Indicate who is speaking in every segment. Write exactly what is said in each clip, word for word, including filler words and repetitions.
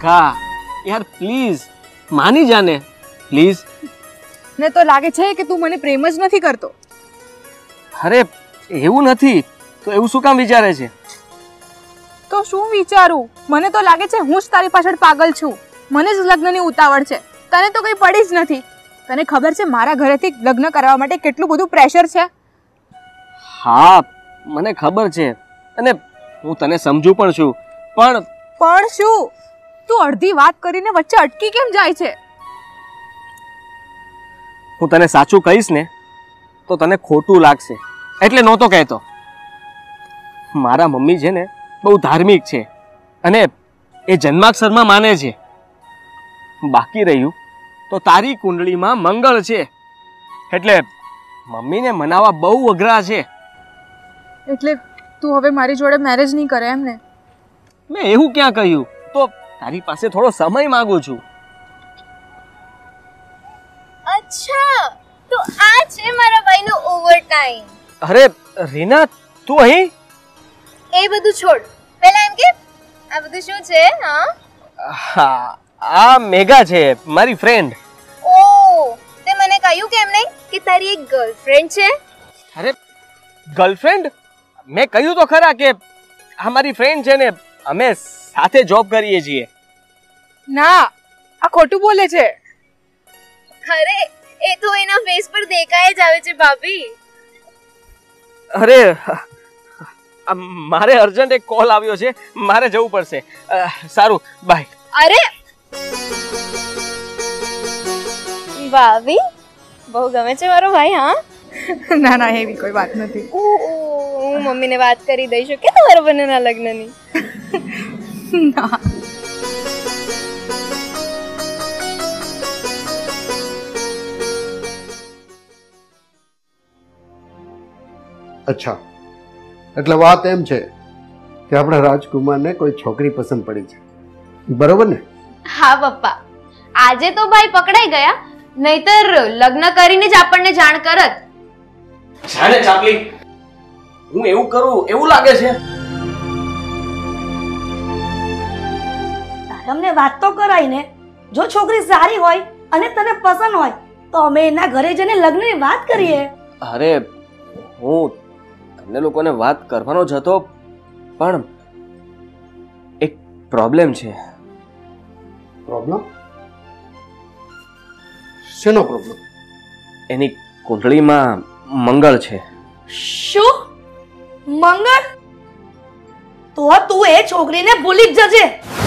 Speaker 1: મેઘા યાર પ્લીઝ માની જાને પ્લીઝ.
Speaker 2: ને તો લાગે છે કે તું મને પ્રેમ જ નથી કરતો.
Speaker 1: અરે એવું નથી તો એવું શું કામ વિચારે છે?
Speaker 2: તો શું વિચારું? મને તો લાગે છે હું જ તારી પાછળ પાગલ છું. મને જ લગ્નની ઉતાવળ છે. તને તો કંઈ પડી જ નથી. તને ખબર છે મારા ઘરેથી લગ્ન કરવા માટે કેટલું બધું પ્રેશર છે?
Speaker 1: હા મને ખબર છે અને હું તને સમજુ પણ છું, પણ
Speaker 2: પણ શું? તું અડધી વાત કરીને વચ્ચે અટકી કેમ જાય છે?
Speaker 1: હું તને સાચું કહીશ ને તો તને ખોટું લાગશે એટલે નહોતો કહેતો. મારા મમ્મી છે ને બહુ ધાર્મિક છે અને એ જન્માક્ષરમાં માને છે. બાકી રહ્યું તો તારી કુંડળીમાં મંગળ છે એટલે મમ્મીને મનાવવા બહુ અઘરા છે.
Speaker 2: એટલે તું હવે મારી જોડે મેરેજ નહીં કરે એમ ને?
Speaker 1: મેં એવું ક્યાં કહ્યું? તો તારી પાસે થોડો સમય માંગુ છું.
Speaker 3: અચ્છા તો આ છે મારા ભાઈનો ઓવરટાઈમ.
Speaker 1: અરે રીના તું અહીં?
Speaker 3: એ બધું છોડ, પહેલા એમ કે આ બધું શું છે?
Speaker 1: હા આ મેઘા છે મારી ફ્રેન્ડ.
Speaker 3: ઓ તે મને કહ્યું કેમ નહીં કે તારી એક ગર્લફ્રેન્ડ છે?
Speaker 1: અરે ગર્લફ્રેન્ડ? મેં કહ્યું તો ખરા કે આ મારી ફ્રેન્ડ છે ને અમે સાથે જોબ કરીએ છીએ.
Speaker 2: ના આ ખોટું બોલે છે.
Speaker 3: અરે એ તો એના ફેસ પર દેખાય જ આવે છે ભાભી.
Speaker 1: અરે મારે અર્જન્ટ એક કોલ આવ્યો છે, મારે જવું પડશે. સારું બાય.
Speaker 3: અરે ભાભી બહુ ગમે છે મારો ભાઈ. હા
Speaker 2: ના ના એવી કોઈ વાત નથી.
Speaker 3: હું મમ્મીને વાત કરી દઈશું કે તમારા બંનેના લગ્નની.
Speaker 2: ના
Speaker 4: અચ્છા એટલે વાત એમ છે કે આપણા રાજકુમારને કોઈ છોકરી પસંદ પડી છે, બરોબર ને?
Speaker 3: હા પપ્પા, આજે તો ભાઈ પકડાઈ ગયા, નહીતર લગ્ન કરીને જ આપણને જાણ કરત.
Speaker 1: જાણે ચાપલી, હું એવું કરું એવું લાગે છે?
Speaker 5: તમને વાત તો કરાય ને. જો છોકરી સારી હોય અને તને પસંદ હોય તો અમે એના ઘરે જઈને લગ્નની વાત કરીએ.
Speaker 1: અરે હું તમને લોકોને વાત કરવાનો જ હતો પણ એક પ્રોબ્લેમ છે.
Speaker 4: પ્રોબ્લેમ? શેનો પ્રોબ્લેમ?
Speaker 1: એની કુંડળીમાં મંગળ છે.
Speaker 5: શું? મંગળ? તો તું એ છોકરીને ભૂલી જ જજે.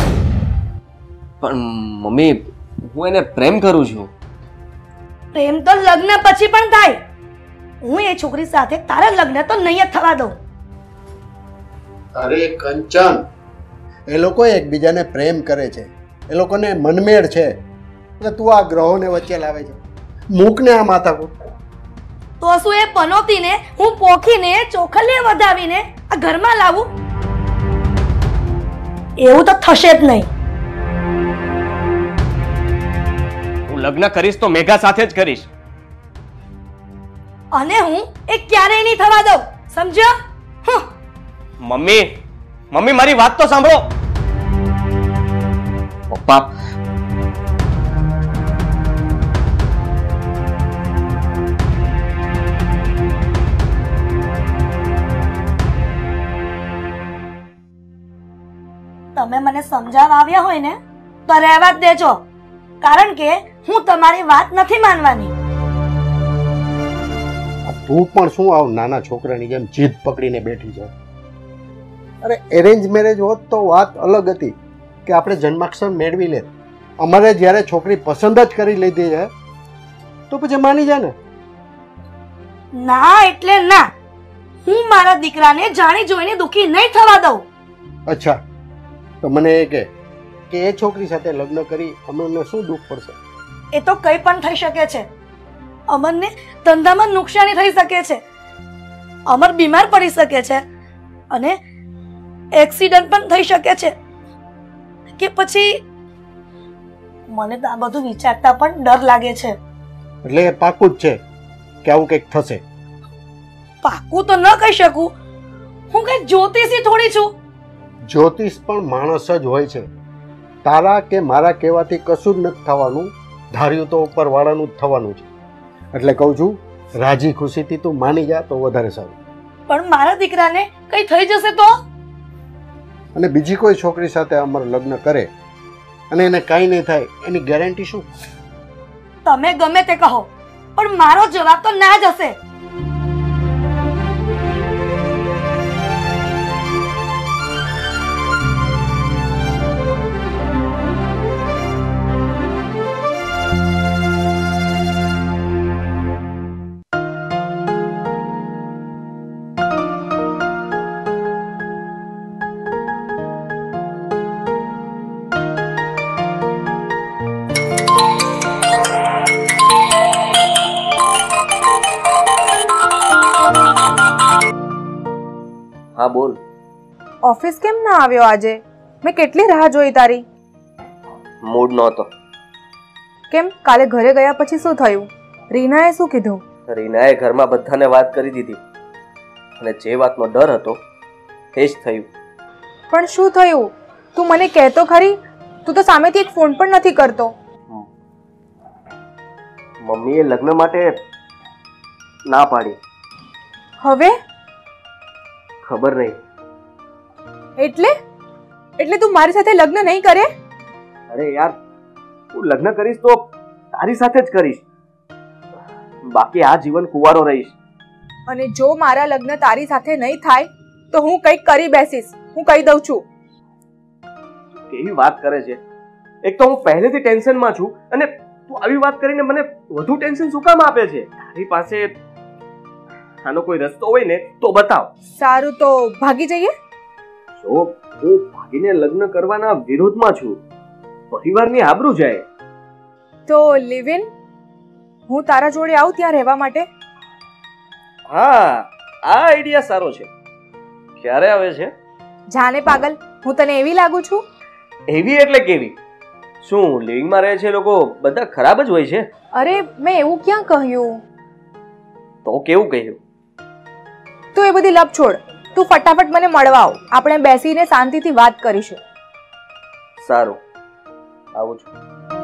Speaker 1: પણ મમ્મી હું એને પ્રેમ કરું છું.
Speaker 5: પ્રેમ તો લગ્ન પછી પણ થાય. હું એ છોકરી સાથે તારા લગ્ન તો નહીં જ થવા દઉં.
Speaker 4: અરે કંચન, એ લોકો એકબીજાને પ્રેમ કરે છે, એ લોકોને મનમેળ છે. તું આ ગ્રહોને વચ્ચે લાવે છે. મૂકને આ માથાકૂટ.
Speaker 5: તો શું એ પનોતીને હું પોખીને ચોખલીએ વધાવીને આ ઘરમાં લાવું? એવું તો થશે જ નહીં.
Speaker 1: હું લગ્ન કરીશ તો મેઘા સાથે જ કરીશ.
Speaker 5: અને હું એ ક્યારેય નહીં થવા દઉં, સમજ્યો?
Speaker 1: મમ્મી મમ્મી મારી વાત તો સાંભળો. પપ્પા
Speaker 5: તમે મને સમજાવવા આવ્યા હોય ને તો રહેવા જ દેજો, કારણ કે હું તમારી વાત નથી માનવાની.
Speaker 4: તું પણ શું આવ નાના છોકરાની જેમ જીદ પકડીને બેઠી છે? અરે એરેન્જ મેરેજ હોત તો વાત અલગ હતી કે આપણે જન્માક્ષર મેળવી લે. અમારે જ્યારે છોકરી પસંદ જ કરી લીધી છે તો પછી માની જા ને.
Speaker 5: ના એટલે ના. હું મારા દીકરાને જાણી જોઈને દુખી નહીં થવા દઉં.
Speaker 4: અચ્છા તો મને એ કહે કે એ છોકરી સાથે લગ્ન કરી અમને શું દુઃખ પડશે?
Speaker 5: એ તો કંઈ પણ થઈ શકે છે. અમરને ધંધામાં નુકસાની થઈ શકે છે, અમર બીમાર પડી શકે છે અને એક્સિડન્ટ પણ થઈ શકે છે કે પછી મને તો આ બધું વિચારતા પણ ડર લાગે છે.
Speaker 4: એટલે પાકું જ છે કે આવું કંઈક થશે?
Speaker 5: પાકું તો ન કહી શકું. હું કઈ જ્યોતિષી થોડી છું.
Speaker 4: જ્યોતિષ પણ માણસ જ હોય છે. તારા કે મારા કહેવાથી કશું જ નથી થવાનું, ધાર્યું તો ઉપરવાળાનું જ થવાનું છે. એટલે કહું છું, રાજી ખુશીથી તું માની જા તો વધારે સારું.
Speaker 5: પણ મારા દીકરાને કઈ થઈ જશે તો?
Speaker 4: અને બીજી કોઈ છોકરી સાથે અમર લગ્ન કરે અને એને કાંઈ નહીં થાય એની ગેરંટી શું?
Speaker 5: તમે ગમે તે કહો, પણ મારો જવાબ તો ના જ હશે.
Speaker 1: હા બોલ.
Speaker 2: ઓફિસ કેમ ના આવ્યો આજે? મેં કેટલી રાહ જોઈ તારી.
Speaker 1: મૂડ નહોતો.
Speaker 2: કેમ, કાલે ઘરે ગયા પછી શું થયું? રીનાએ શું કીધું?
Speaker 1: રીનાએ ઘરમાં બધાને વાત કરી દીધી અને જે વાતનો ડર હતો એ જ થયું.
Speaker 2: પણ શું થયું? તું મને કહેતો ખરી. તું તો સામેથી એક ફોન પણ નથી કરતો.
Speaker 1: મમ્મીએ લગ્ન માટે ના પાડી.
Speaker 2: હવે
Speaker 1: ખબર નહીં.
Speaker 2: એટલે એટલે તું મારી સાથે લગ્ન નહીં કરે?
Speaker 1: અરે યાર, હું લગ્ન કરીશ તો તારી સાથે જ કરીશ, બાકી આ જીવન કુંવારો રહીશ.
Speaker 2: અને જો મારા લગ્ન તારી સાથે નહીં થાય તો હું કંઈક કરી બેસીશ. હું કહી દઉં છું.
Speaker 1: કેવી વાત કરે છે? એક તો હું પહેલેથી ટેન્શનમાં છું અને તું આવી વાત કરીને મને વધુ ટેન્શન શું કામ આપે છે? તારી પાસે આનો કોઈ રસ્તો હોય ને તો બતાવ.
Speaker 2: સારું, તો ભાગી જઈએ.
Speaker 1: જો હું ભાગીને લગ્ન કરવાના વિરોધમાં છું. પરિવારની આબરૂ જાય.
Speaker 2: તો લિવ ઇન, હું તારા જોડે આવું ત્યાં રહેવા માટે.
Speaker 1: હા, આ આઈડિયા સારો છે. ક્યારે આવે છે?
Speaker 2: જાને પાગલ, હું તને એવી લાગુ છું?
Speaker 1: એવી એટલે કેવી? શું લિવિંગમાં રહે છે લોકો બધા ખરાબ જ હોય છે?
Speaker 2: અરે મેં એવું ક્યાં કહ્યું?
Speaker 1: તો કેવું કહ્યું?
Speaker 2: તું એ બધી લપ છોડ. તું ફટાફટ મને મળવા આવ. આપણે બેસીને શાંતિથી વાત કરીશું.
Speaker 1: સારું, આવું છું.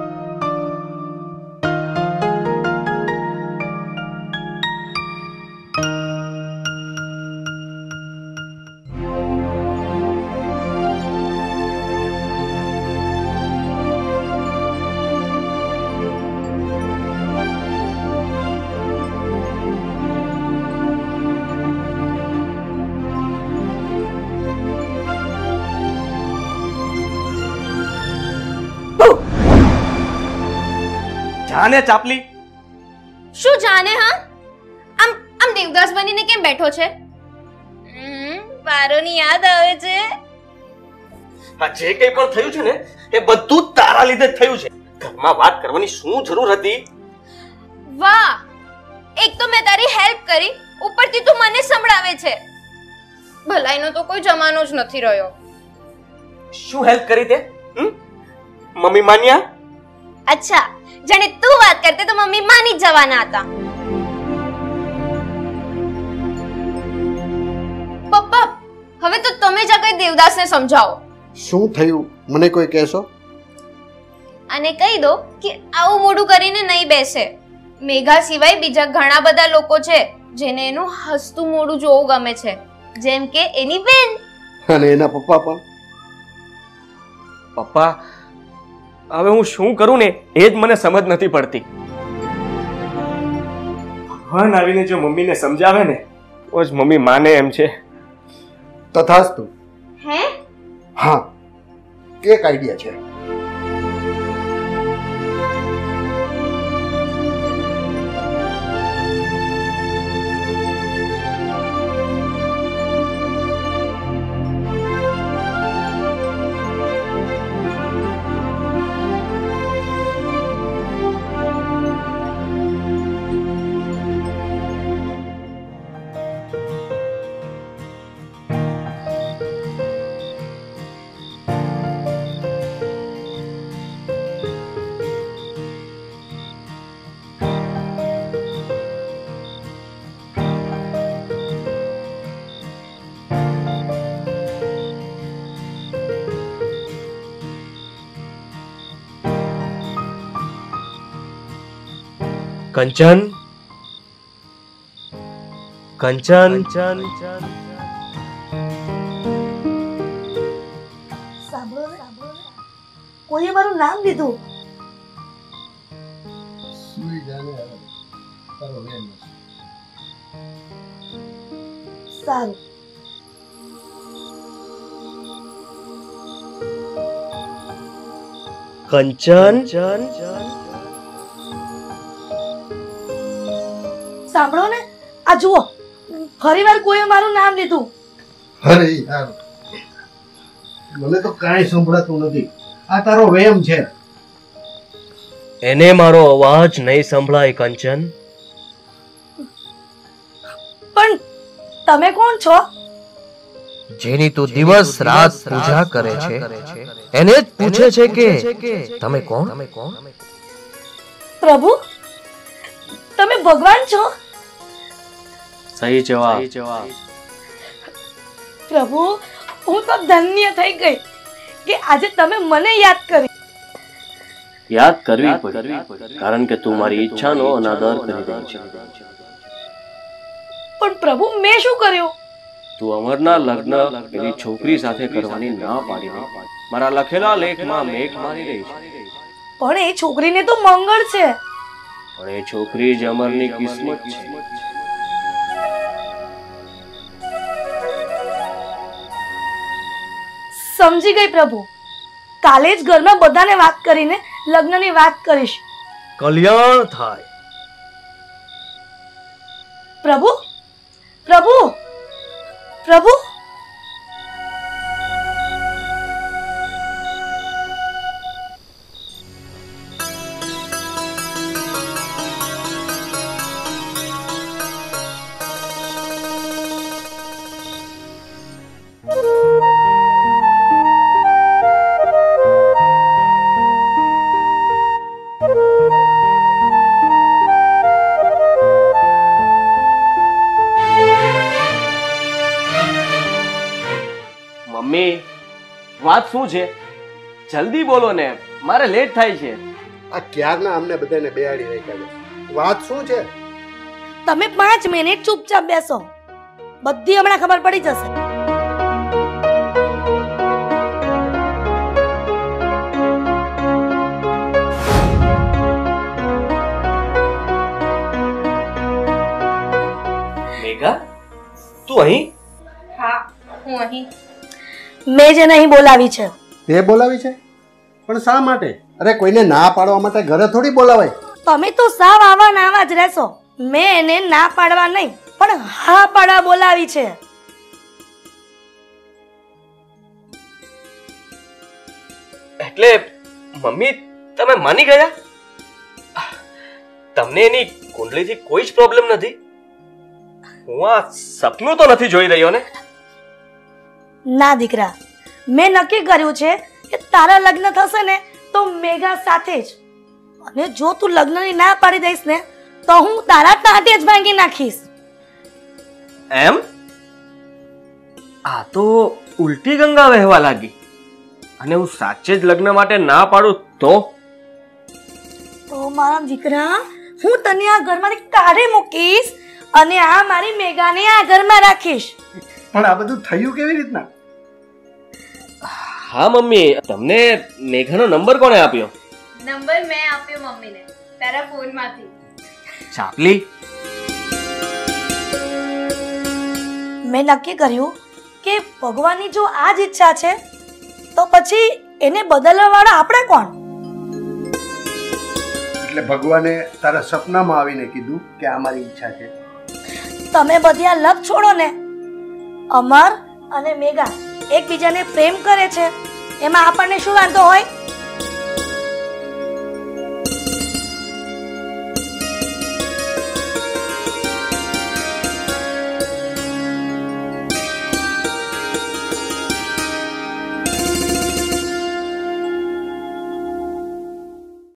Speaker 1: જાને ચાપલી.
Speaker 3: શું જાને? હા, આમ આમ દેવદાસ બનીને કેમ બેઠો છે? વારોની યાદ આવે છે.
Speaker 1: આ જે કંઈ પણ થયું છે ને એ બધું તારા લીધે જ થયું છે. ઘરમાં વાત કરવાની શું જરૂર હતી?
Speaker 3: વાહ, એક તો મેં તારી હેલ્પ કરી, ઉપરથી તું મને સંભળાવે છે. ભલાઈનો તો કોઈ જમાનો જ નથી રહ્યો.
Speaker 1: શું હેલ્પ કરી તે? મમ્મી માન્યા?
Speaker 3: અચ્છા, જાણે તું વાત કરતે તો મમ્મી માની જ જવાના હતા. પપ્પા, હવે તો તમે જ આ કઈ દેવદાસને સમજાવો.
Speaker 4: શું થયું મને કોઈ કહેશો?
Speaker 3: અને કહી દો કે આવું મોઢું કરીને નહીં બેસે. મેઘા સિવાય બીજા ઘણા બધા લોકો છે જેને એનું હસતું મોઢું જોવું ગમે છે, જેમ કે એની બેન
Speaker 4: અને એના પપ્પા પણ.
Speaker 1: પપ્પા, હવે હું શું કરું ને એ જ મને સમજ નથી પડતી. ભગવાન આવીને જો મમ્મીને સમજાવે ને તો જ મમ્મી માને એમ છે.
Speaker 4: તથાસ્તુ.
Speaker 3: હે?
Speaker 4: હા, એક આઈડિયા છે.
Speaker 1: કંચન કંચન
Speaker 5: સાંભળો ને, કોઈએ મારું નામ લીધું. સારું.
Speaker 1: કંચન
Speaker 5: સાંભળો ને, આ જુઓ, ફરી વાર કોઈએ મારું નામ લીધું.
Speaker 4: અરે યાર, મને તો કાંઈ સંભળાતું નથી. આ તારો વહેમ છે.
Speaker 1: એને મારો અવાજ નહીં સંભળાય કંચન.
Speaker 5: પણ તમે કોણ છો?
Speaker 6: જેની તું દિવસ રાત પૂજા કરે છે એને જ પૂછે છે કે તમે કોણ?
Speaker 5: પ્રભુ, તમે ભગવાન છો?
Speaker 1: સહી જવાબ.
Speaker 5: પ્રભુ, હું તો ધન્ય થઈ ગઈ કે આજે તમે મને યાદ કરી.
Speaker 1: યાદ કરવી પડી, કારણ કે તું મારી ઈચ્છાનો અનાદર કરી રહી છે.
Speaker 5: પણ પ્રભુ, મેં શું કર્યું?
Speaker 1: તું અમરના લગ્ન પેલી છોકરી સાથે કરવાની ના પાડી દે. મારા લખેલા લેખમાં મેઘ મારી રહી છે.
Speaker 5: પણ એ છોકરીને તો મંગળ છે.
Speaker 1: પણ એ છોકરી જ અમરની કિસ્મત છે.
Speaker 5: સમજી ગઈ પ્રભુ. કાલે જ ઘરમાં બધાને વાત કરીને લગ્નની વાત કરીશ.
Speaker 1: કલ્યાણ થાય.
Speaker 5: પ્રભુ, પ્રભુ, પ્રભુ.
Speaker 1: મમ્મી, વાત શું છે? જલ્દી બોલો ને, મારે લેટ થાય છે.
Speaker 4: આ ક્યારના અમને બધાને બેહાડી રાખ્યા છે. વાત શું છે?
Speaker 5: તમે પાંચ મિનિટ ચૂપચાપ બેસો, બધી હમણાં ખબર પડી જશે.
Speaker 1: મેઘા, તું અહીં?
Speaker 2: હા, હું અહીં.
Speaker 5: મેં જેને અહીં બોલાવી છે.
Speaker 4: તે બોલાવી છે? પણ શા માટે? અરે કોઈને ના પાડવા માટે ઘરે થોડી બોલાવાય.
Speaker 5: તમે તો સાવ આવા ને આવા જ રહેશો. મેં એને ના પાડવા નહીં, પણ હા પાડવા બોલાવી છે.
Speaker 1: એટલે મમ્મી, તમે માની ગયા? તમને એની કુંડલીથી કોઈ જ પ્રોબ્લેમ નથી? હું આ સપનું તો નથી જોઈ રહ્યો ને?
Speaker 5: ના દીકરા, મેં નક્કી કર્યું છે કે તારા લગ્ન થશે ને તો મેઘા સાથે જ. અને જો તું લગ્નની ના પાડી દઈશ ને તો હું તારા ટાંટે જ ભાંગી નાખીશ.
Speaker 1: એમ? આ તો ઉલટી ગંગા વહેવા લાગી. અને હું સાચે જ લગ્ન માટે ના પાડું તો?
Speaker 5: તો મારા દીકરા, હું તને આ ઘરમાંથી કાઢી મૂકીશ અને આ મારી મેઘાને આ ઘરમાં રાખીશ.
Speaker 4: પણ આ બધું થયું કેવી રીતના?
Speaker 1: હા મમ્મી, તમને મેઘાનો નંબર કોણે આપ્યો?
Speaker 3: નંબર મેં આપ્યો મમ્મીને તારા ફોનમાંથી.
Speaker 1: ચાપલી,
Speaker 5: મેં નક્કી કર્યું કે ભગવાનની જો આ જ ઈચ્છા છે તો પછી એને બદલવા વાળા આપણે કોણ?
Speaker 4: એટલે ભગવાને તારા સપનામાં આવીને કીધું કે આ મારી ઈચ્છા છે.
Speaker 5: તમે બધી આ લપ છોડો ને. અમર અને મેઘા એકબીજાને પ્રેમ કરે છે, એમાં આપણને શું વાંધો હોય?